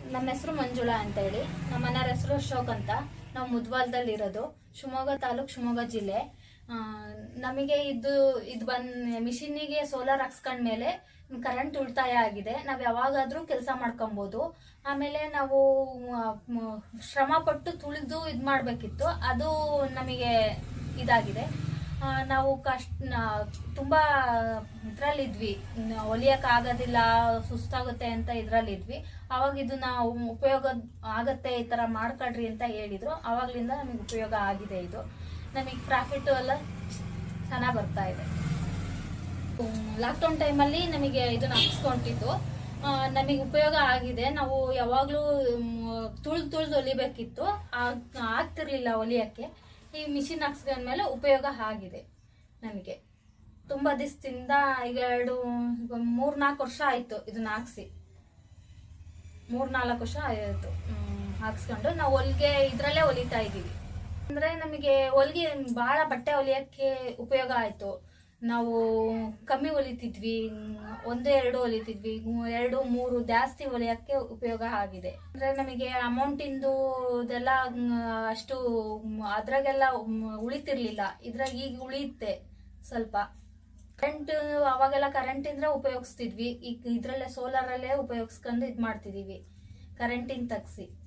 ನಮ್ಮ ಹೆಸರು ಮಂಜುಳಾ ಅಂತ ಹೇಳಿ. ನಮ್ಮ ಮನೆಯವರ ಹೆಸರು ಅಶೋಕ್ ಅಂತ. ನಾವು ಮುದ್ವಾಲದಲ್ಲಿ ಇರೋದು. ಶಿವಮೊಗ್ಗ ತಾಲೂಕು, ಶಿವಮೊಗ್ಗ ಜಿಲ್ಲೆ. ನಮಗೆ ಇದು ಮಿಷಿನಿಗೆ ಸೋಲಾರ್ ಹಾಕ್ಸ್ಕೊಂಡ್ಮೇಲೆ ಕರೆಂಟ್ ಉಳಿತಾಯ ಆಗಿದೆ. ನಾವು ಯಾವಾಗಾದ್ರೂ ಕೆಲಸ ಮಾಡ್ಕೊಬೋದು. ಆಮೇಲೆ ನಾವು ಶ್ರಮ ಪಟ್ಟು ತುಳಿದು ಇದು ಮಾಡಬೇಕಿತ್ತು, ಅದು ನಮಗೆ ಇದಾಗಿದೆ. ನಾವು ತುಂಬಾ ಇದ್ರಲ್ಲಿದ್ವಿ, ಹೊಲಿಯಕ್ಕಾಗೋದಿಲ್ಲ, ಸುಸ್ತಾಗುತ್ತೆ ಅಂತ ಇದ್ರಲ್ಲಿದ್ವಿ. ಅವಾಗ ಇದು ನಾವು ಉಪಯೋಗ ಆಗತ್ತೆ, ಈ ಥರ ಮಾಡ್ಕೊಳ್ರಿ ಅಂತ ಹೇಳಿದ್ರು. ಆವಾಗಲಿಂದ ನಮಗೆ ಉಪಯೋಗ ಆಗಿದೆ. ಇದು ನಮಗೆ ಪ್ರಾಫಿಟ್ ಎಲ್ಲ ಚೆನ್ನಾಗಿ ಬರ್ತಾ ಇದೆ. ಲಾಕ್ಡೌನ್ ಟೈಮಲ್ಲಿ ನಮಗೆ ಇದನ್ನ ಹಾಕ್ಸ್ಕೊಂಡಿದ್ದು ನಮಗೆ ಉಪಯೋಗ ಆಗಿದೆ. ನಾವು ಯಾವಾಗಲೂ ತುಳಿದು ಹೊಲಿಬೇಕಿತ್ತು, ಆಗ್ತಿರ್ಲಿಲ್ಲ ಹೊಲಿಯಕ್ಕೆ. ಈ ಮಿಷಿನ್ ಹಾಕ್ಸ್ಕೊಂಡ್ಮೇಲೆ ಉಪಯೋಗ ಆಗಿದೆ ನಮಗೆ. ತುಂಬ ದಿವಸದಿಂದ ಈಗ 3-4 ವರ್ಷ ಆಯಿತು ಇದನ್ನ ಹಾಕ್ಸಿ. 3-4 ವರ್ಷ ಆಯಿತು ಹಾಕ್ಸ್ಕೊಂಡು. ನಾವು ಹೊಲಿಗೆ ಇದರಲ್ಲೇ ಹೊಲಿತಾ ಇದ್ದೀವಿ. ಅಂದರೆ ನಮಗೆ ಹೊಲಿಗೆ ಭಾಳ ಬಟ್ಟೆ ಹೊಲಿಯೋಕ್ಕೆ ಉಪಯೋಗ ಆಯಿತು. ನಾವು ಕಮ್ಮಿ ಹೊಲಿತಿದ್ವಿ, 1-2 ಹೊಲಿತಿದ್ವಿ, 2-3 ಜಾಸ್ತಿ ಹೊಲಿಯೋಕ್ಕೆ ಉಪಯೋಗ ಆಗಿದೆ. ಅಂದರೆ ನಮಗೆ ಅಮೌಂಟಿಂದು ಇದೆಲ್ಲ ಅಷ್ಟು ಅದ್ರಾಗೆಲ್ಲ ಉಳಿತಿರ್ಲಿಲ್ಲ. ಇದ್ರಾಗ ಈಗ ಉಳಿಯುತ್ತೆ ಸ್ವಲ್ಪ. ಕರೆಂಟ್ ಅವಾಗೆಲ್ಲ ಕರೆಂಟಿಂದ ಉಪಯೋಗಿಸ್ತಿದ್ವಿ. ಈಗ ಇದರಲ್ಲೇ ಸೋಲಾರಲ್ಲೇ ಉಪಯೋಗಿಸ್ಕೊಂಡು ಇದು ಮಾಡ್ತಿದ್ದೀವಿ, ಕರೆಂಟಿಂದ ತಗ್ಸಿ.